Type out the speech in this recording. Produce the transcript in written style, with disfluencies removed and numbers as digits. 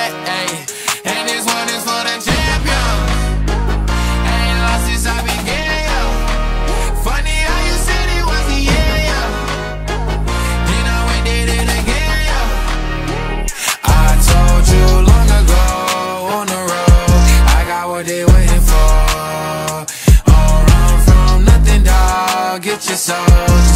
And this one is for the champion. Ain't lost since I began, yo. Funny how you said it was the year, yo. Then I went did it again, yo. I told you long ago on the road, I got what they waiting for. Don't run from nothing, dog. Get your soul.